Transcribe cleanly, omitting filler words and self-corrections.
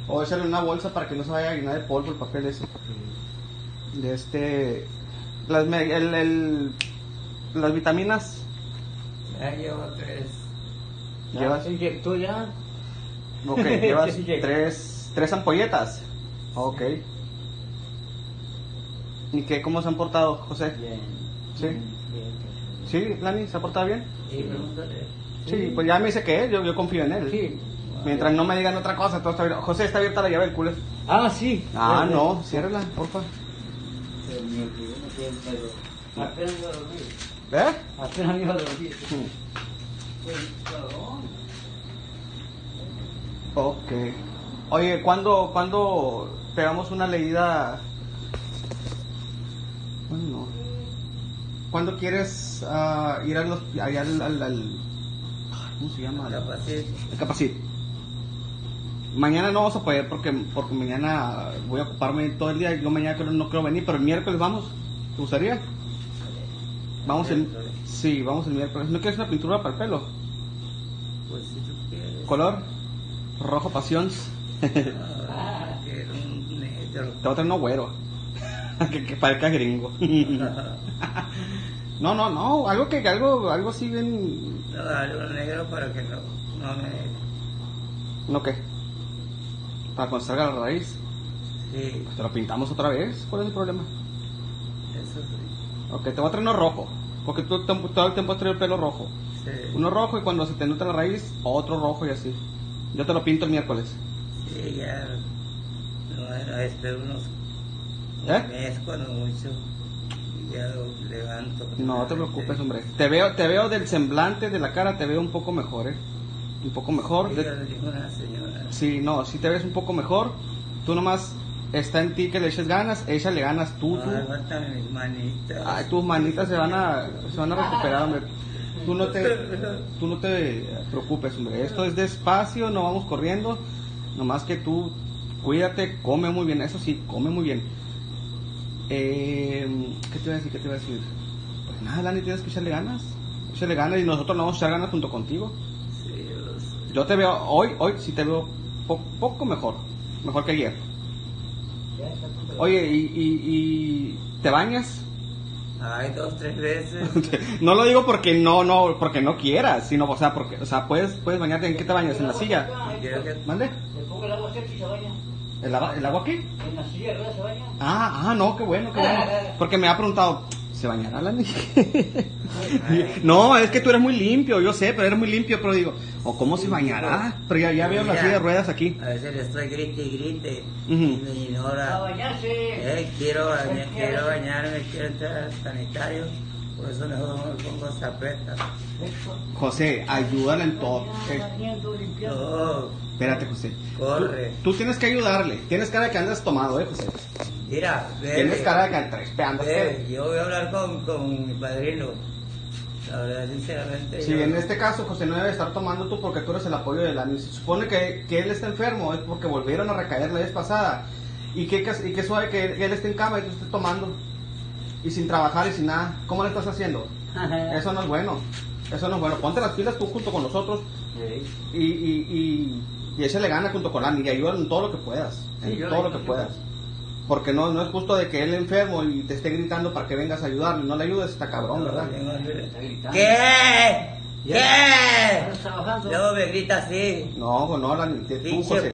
O échale una bolsa para que no se vaya a llenar de polvo el papel ese. De las vitaminas. Ya llevo 3. Llevas, ¿Se inyectó ya? ok, llevas Sí, llega. tres ampolletas. Ok. ¿Y qué, cómo se han portado, José? Bien. Sí. Bien. ¿Sí, Lani, se ha portado bien? Sí, pregúntale. Sí, pues ya me dice que es, yo confío en él. Sí. Mientras no me digan otra cosa, todo está bien. José, está abierta la llave del culo. Ah, sí. Ah, no, ciérrala, porfa. Pero mi opinión no tiene pedo. Apenas iba a dormir. ¿Eh? Apenas iba a dormir. Ok. Oye, ¿cuándo pegamos una leída? Bueno, no. ¿Cuándo quieres ir allá al ¿cómo se llama? Capacit. El Capacit. Mañana no vamos a poder porque mañana voy a ocuparme todo el día. Yo mañana no quiero venir, pero el miércoles vamos. ¿Te gustaría? Vamos sí, vamos el miércoles. ¿No quieres una pintura para el pelo? Pues si tú quieres. ¿Color? Rojo pasión. Quiero un negro. Te voy a traer uno güero. que parezca gringo. No, algo así bien. No, algo negro para que no me... ¿No qué? Para cuando salga la raíz. Sí, Pues te lo pintamos otra vez. ¿Cuál es el problema? eso sí. Ok, te voy a traer uno rojo. Porque tú todo el tiempo has traído el pelo rojo. Sí, Uno rojo y cuando se te nutre la raíz, otro rojo y así. Yo te lo pinto el miércoles. sí, ya. No, espero un ¿Eh? mes cuando mucho. Y ya lo levanto. No te preocupes, hombre. Te veo del semblante de la cara, te veo un poco mejor, un poco mejor. Sí, ya lo dijo una señora. Sí, no, sí te ves un poco mejor. Tú nomás está en ti que le eches ganas, échale ganas tú. No, faltan mis manitas. Ay, tus manitas se van a recuperar, hombre. Tú no te preocupes, hombre. Esto es despacio, no vamos corriendo. Nomás que tú cuídate, come muy bien. Eso sí, come muy bien. ¿Qué te iba a decir? Pues nada, Lani, tienes que echarle ganas. Echarle ganas y nosotros nos vamos a echar ganas junto contigo. Sí, yo lo sé. Yo te veo, hoy sí te veo poco mejor. Mejor que ayer. Oye, ¿y te bañas? Ay, 2, 3 veces. No lo digo porque porque no quieras, sino, puedes bañarte. ¿En qué te bañas? ¿En la silla? Quiero que... ¿Mande? Le pongo el agua seca y se baña. ¿El agua aquí? En la silla de ruedas se baña. No, qué bueno. Porque me ha preguntado, ¿se bañará la niña? No, es que tú eres muy limpio, yo sé, pero eres muy limpio, pero digo, ¿o cómo se bañará? Pero ya veo la Mira, silla de ruedas aquí. A veces le estoy grite y grite. Ujú. Y me A ignora. bañarse. Quiero bañarme, quiero entrar al sanitario. Por eso mejor me pongo zapetas. José, ayúdala en todo. No, Espérate, José. corre. Tú tienes que ayudarle. Tienes cara de que andas tomado, José. Mira, Tienes cara de que andas. yo voy a hablar con mi padrino. La verdad, sinceramente. Sí, en este caso, José no debe estar tomando tú porque tú eres el apoyo de Lani. Se supone que él está enfermo, es porque volvieron a recaer la vez pasada. Y qué suave que él esté en cama y tú estés tomando. Y sin trabajar y sin nada. ¿Cómo le estás haciendo? Eso no es bueno. Eso no es bueno. Ponte las pilas tú junto con nosotros y échale gana junto con Lani y ayúdale en todo lo que puedas. Sí, En todo lo que puedas. Porque no es justo de que él enfermo y te esté gritando para que vengas a ayudarle. No le ayudes, está cabrón, ¿verdad? ¿Qué? ¿Qué? ¿Estás trabajando? Luego me grita así. No, Lani, tú, Pinche José.